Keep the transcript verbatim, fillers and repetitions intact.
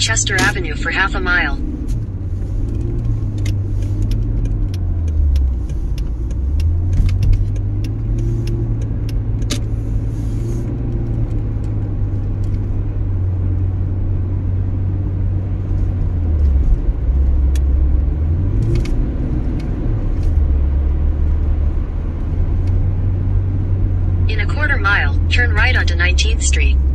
Chester Avenue for half a mile. In a quarter mile, turn right onto nineteenth Street.